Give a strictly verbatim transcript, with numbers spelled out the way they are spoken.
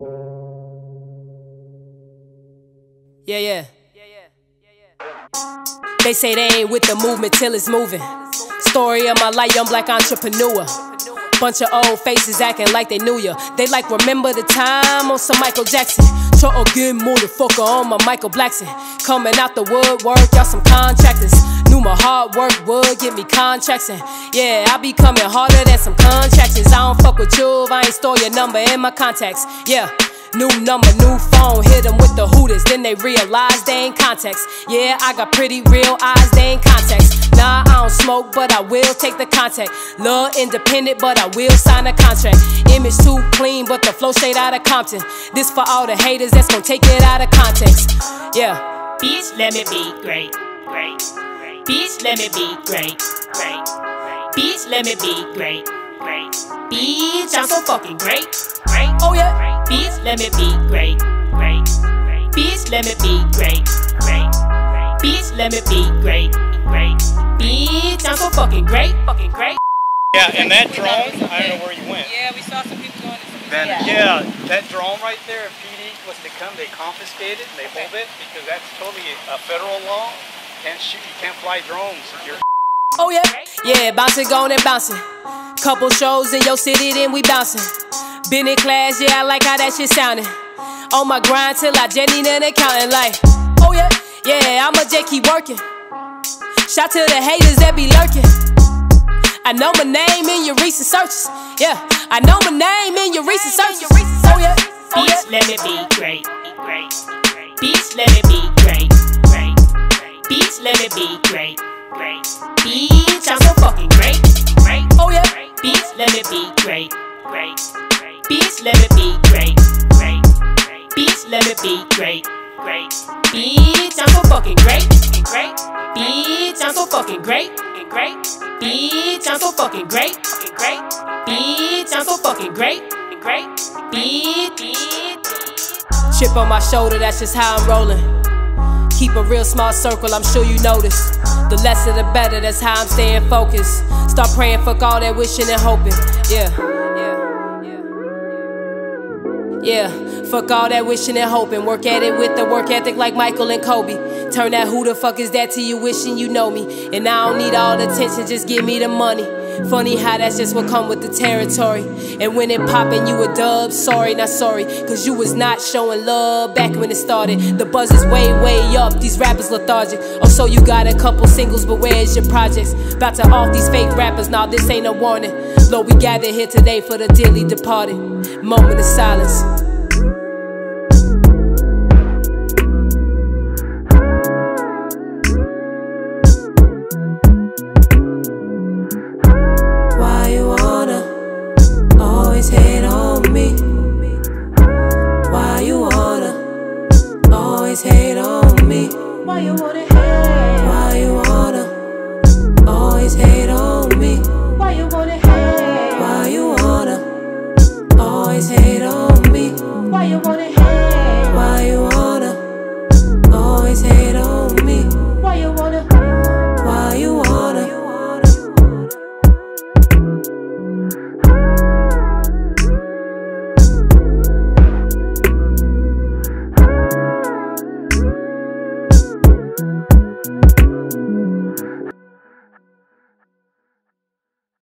Yeah, yeah. They say they ain't with the movement till it's moving. Story of my life, young black entrepreneur. Bunch of old faces acting like they knew ya. They like remember the time on some Michael Jackson. Try a good motherfucker on my Michael Blackson. Coming out the woodwork, y'all some contractors. Knew my hard work would get me contracts. And yeah, I be coming harder than some contractors. I don't fuck with you if I ain't store your number in my contacts. Yeah. New number, new phone, hit them with the hooters. Then they realize they ain't contacts. Yeah, I got pretty real eyes, they ain't contacts. Nah, I don't smoke, but I will take the contact. Love independent, but I will sign a contract. Image too clean, but the flow straight out of Compton. This for all the haters that's gonna take it out of context. Yeah. Bitch, let me be great, great, great. Bitch, let me be great, great, great. Bitch, let me be great, great. Bitch, I'm so fucking great, great. Oh yeah. Bitch, let me be great, great, great. Bitch, let me be great, great, great. Bitch, let me be great, great. Bitch, I'm so fucking great, fucking great. Yeah, and that drone, I don't know where you went. Yeah, we saw some people going to some Then, yeah. yeah, that drone right there, if P D was to come, they confiscate it, they hold it, because that's totally a federal law. Can't shoot, you can't fly drones. You're oh yeah, yeah, bouncing, going and bouncing. Couple shows in your city, then we bouncing. Been in class, yeah, I like how that shit sounding. On my grind till I just need an accountant, like, oh yeah, yeah, I'ma just keep working. Shout to the haters that be lurking. I know my name in your recent searches. Yeah, I know my name in your recent searches. Oh yeah, oh yeah. Bitch, let me be great, great, great. Bitch, let me be great, great, great. Bitch, let me be great, great. Bitch, I'm so fucking great, great. Oh yeah. Bitch, let me be great, great, great. Bitch, let me be great, great, great. Bitch, let me be great, great. Bitch, I'm so fucking great, great. Bitch, I'm so fucking great, great. Bitch, I'm so fucking great, great. Bitch, I'm so fucking great, great. Bitch. Chip on my shoulder, that's just how I'm rolling. Keep a real small circle, I'm sure you notice. The lesser the better, that's how I'm staying focused. Start praying, fuck all that wishing and hoping. Yeah, yeah, yeah. Yeah, fuck all that wishing and hoping. Work at it with the work ethic like Michael and Kobe. Turn that who the fuck is that to you wishing you know me. And I don't need all the attention, just give me the money. Funny how that's just what come with the territory. And when it poppin', you a dub, sorry, not sorry. Cause you was not showing love back when it started. The buzz is way, way up, these rappers lethargic. Oh, so you got a couple singles, but where's your projects? About to off these fake rappers, nah, this ain't a warning. Lord, we gathered here today for the dearly departed. Moment of silence. Hate on me? Why you wanna always hate on me? Why you wanna hate? Why you wanna always hate on me? Why you wanna hate? Why you wanna always hate